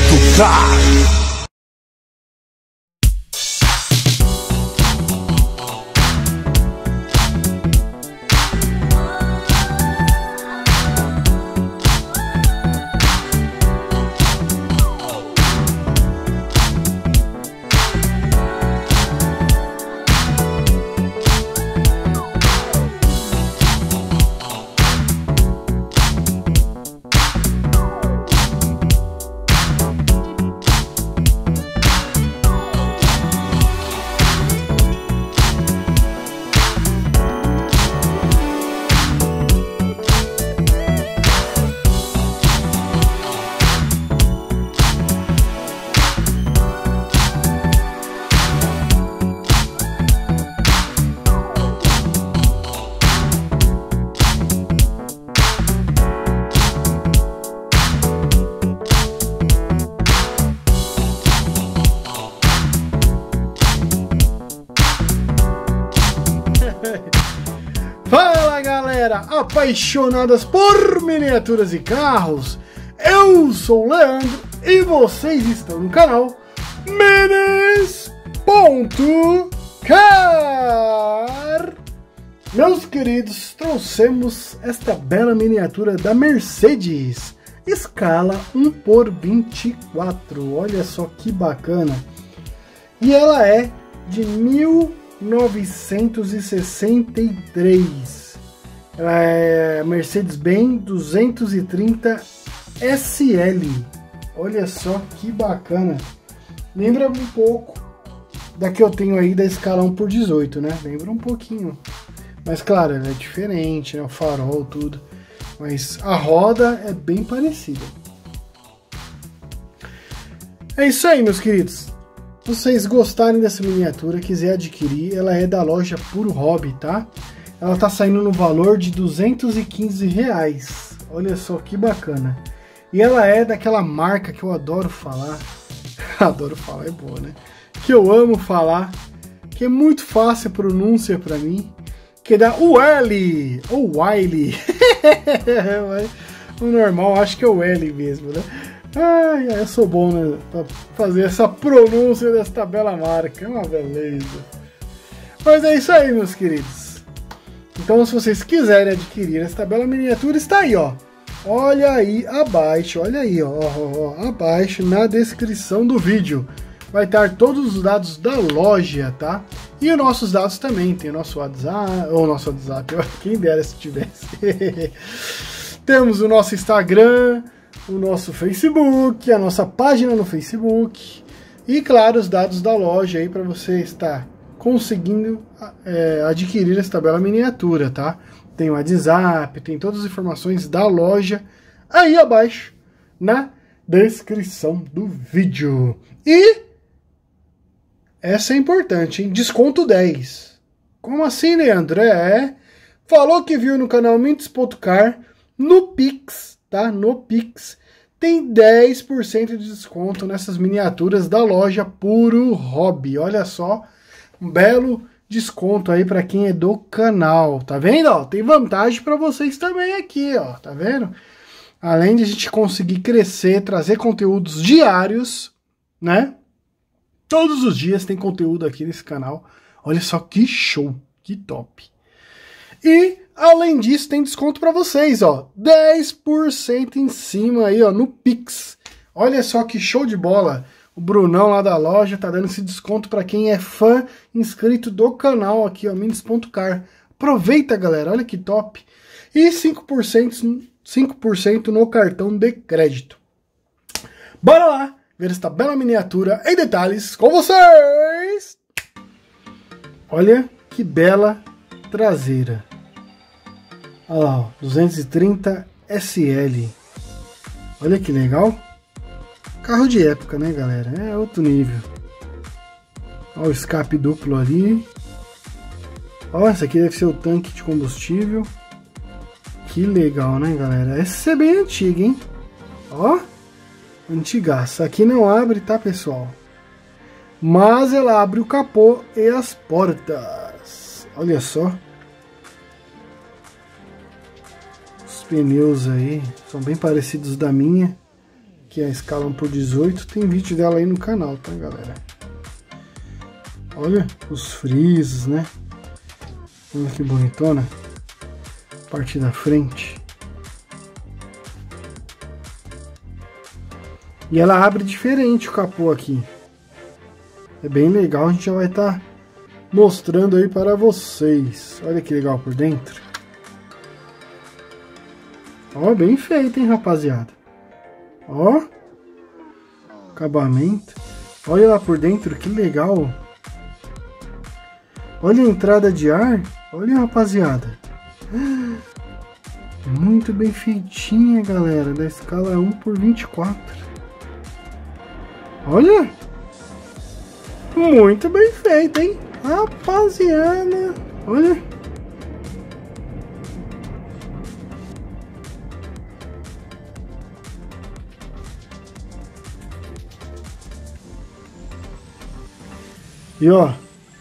Car. Fala galera, apaixonadas por miniaturas e carros, eu sou o Leandro e vocês estão no canal Minis.car. Meus queridos, trouxemos esta bela miniatura da Mercedes, escala 1/24, olha só que bacana. E ela é de 1963. Ela é Mercedes-Benz 230 SL. Olha só que bacana. Lembra um pouco da que eu tenho aí da escala 1/18, né? Lembra um pouquinho. Mas claro, ela é diferente, né? O farol, tudo. Mas a roda é bem parecida. É isso aí, meus queridos. Se vocês gostarem dessa miniatura, quiser adquirir, ela é da loja Puro Hobby, tá? Ela tá saindo no valor de R$215. Olha só que bacana. E ela é daquela marca que eu adoro falar. Adoro falar, é boa, né? Que eu amo falar. Que é muito fácil a pronúncia pra mim. Que é da Wiley. Ou Wiley. O normal, acho que é o L mesmo, né? Ai, eu sou bom, né, pra fazer essa pronúncia desta bela marca, é uma beleza. Mas é isso aí, meus queridos. Então, se vocês quiserem adquirir esta bela miniatura, está aí, ó. Olha aí abaixo, olha aí, ó, abaixo na descrição do vídeo. Vai estar todos os dados da loja, tá? E os nossos dados também, tem o nosso WhatsApp, ou nosso WhatsApp, quem dera se tivesse. Temos o nosso Instagram, o nosso Facebook, a nossa página no Facebook e, claro, os dados da loja aí para você estar conseguindo adquirir esta bela miniatura, tá? Tem o WhatsApp, tem todas as informações da loja aí abaixo na descrição do vídeo. E essa é importante, hein? Desconto 10. Como assim, Leandro? Falou que viu no canal Minis.car no Pix, tá? No Pix tem 10% de desconto nessas miniaturas da loja Puro Hobby. Olha só, um belo desconto aí para quem é do canal, tá vendo? Ó, tem vantagem para vocês também aqui, ó, tá vendo? Além de a gente conseguir crescer, trazer conteúdos diários, né? Todos os dias tem conteúdo aqui nesse canal. Olha só que show, que top. E além disso, tem desconto para vocês, ó, 10% em cima aí, ó, no Pix. Olha só que show de bola. O Brunão lá da loja tá dando esse desconto para quem é fã inscrito do canal aqui, ó, Minis.car. Aproveita, galera, olha que top. E 5% no cartão de crédito. Bora lá ver esta bela miniatura em detalhes com vocês. Olha que bela traseira. Olha lá, ó, 230 SL. Olha que legal. Carro de época, né, galera? É outro nível. Olha o escape duplo ali. Ó, esse aqui deve ser o tanque de combustível. Que legal, né, galera? Essa é bem antiga, hein? Ó, antigaça. Aqui não abre, tá, pessoal? Mas ela abre o capô e as portas. Olha só. Os pneus aí são bem parecidos da minha. que é a escala 1/18, tem vídeo dela aí no canal, tá, galera? Olha os frisos, né? Olha que bonitona. Parte da frente. E ela abre diferente o capô aqui. É bem legal, a gente já vai estar mostrando aí para vocês. Olha que legal por dentro. Ó, bem feito, hein, rapaziada. Ó. Acabamento. Olha lá por dentro, que legal. Olha a entrada de ar. Olha, rapaziada. Muito bem feitinha, galera. Da escala 1/24. Olha. Muito bem feito, hein? Rapaziada. Olha. E ó.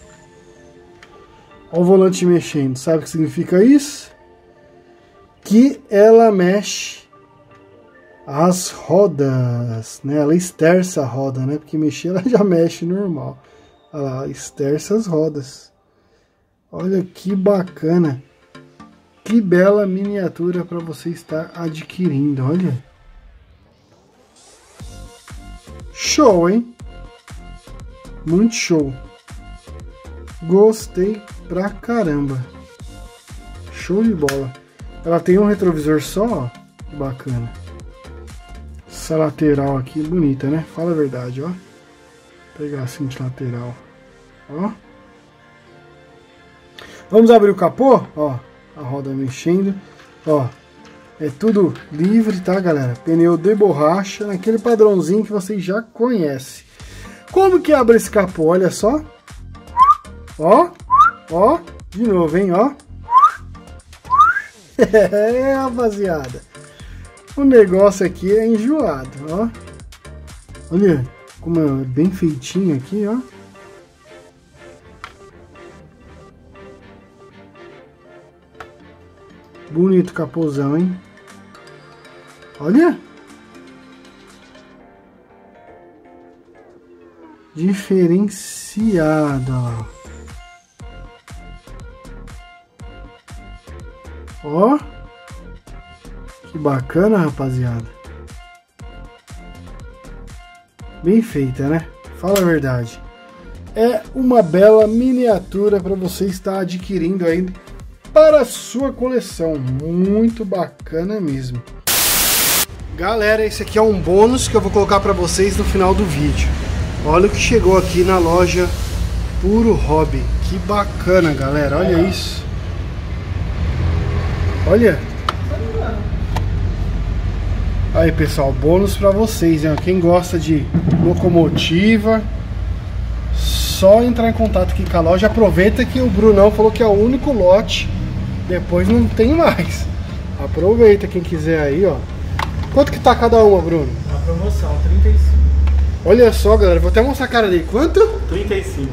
Ó o volante mexendo. Sabe o que significa isso? Que ela mexe as rodas, né? Ela esterça a roda, né? Porque mexer ela já mexe normal. Ela esterça as rodas. Olha que bacana. Que bela miniatura para você estar adquirindo, olha. Show, hein? Muito show. Gostei pra caramba. Show de bola. Ela tem um retrovisor só, ó. Que bacana. Essa lateral aqui, bonita, né? Fala a verdade, ó. Vou pegar assim de lateral. Ó. Vamos abrir o capô, ó. A roda mexendo. Ó. É tudo livre, tá, galera? Pneu de borracha, naquele padrãozinho que vocês já conhecem. Como que abre esse capô? Olha só. Ó. Ó. De novo, hein, ó. É, rapaziada. O negócio aqui é enjoado, ó. Olha como é bem feitinho aqui, ó. Bonito capôzão, hein? Olha. Diferenciado, ó. Ó. Que bacana, rapaziada. Bem feita, né? Fala a verdade. É uma bela miniatura para você estar adquirindo ainda para a sua coleção. Muito bacana mesmo. Galera, esse aqui é um bônus que eu vou colocar para vocês no final do vídeo. Olha o que chegou aqui na loja Puro Hobby. Que bacana, galera. Olha isso. Olha. Aí, pessoal, bônus para vocês, hein? Quem gosta de locomotiva, só entrar em contato aqui com a loja. Aproveita que o Brunão falou que é o único lote. Depois não tem mais. Aproveita quem quiser aí, ó. Quanto que tá cada uma, Bruno? Na promoção, 35. Olha só, galera, vou até mostrar a cara dele. Quanto? 35.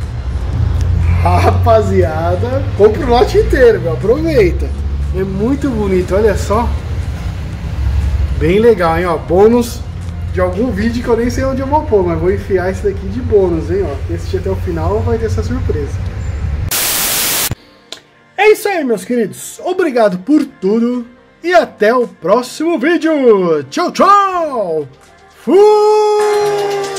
Rapaziada, compra o lote inteiro, meu. Aproveita. É muito bonito, olha só. Bem legal, hein, ó. Bônus de algum vídeo que eu nem sei onde eu vou pôr, mas vou enfiar esse daqui de bônus, hein, ó. Quem assistir até o final vai ter essa surpresa. É isso aí, meus queridos. Obrigado por tudo e até o próximo vídeo. Tchau, tchau. Fui!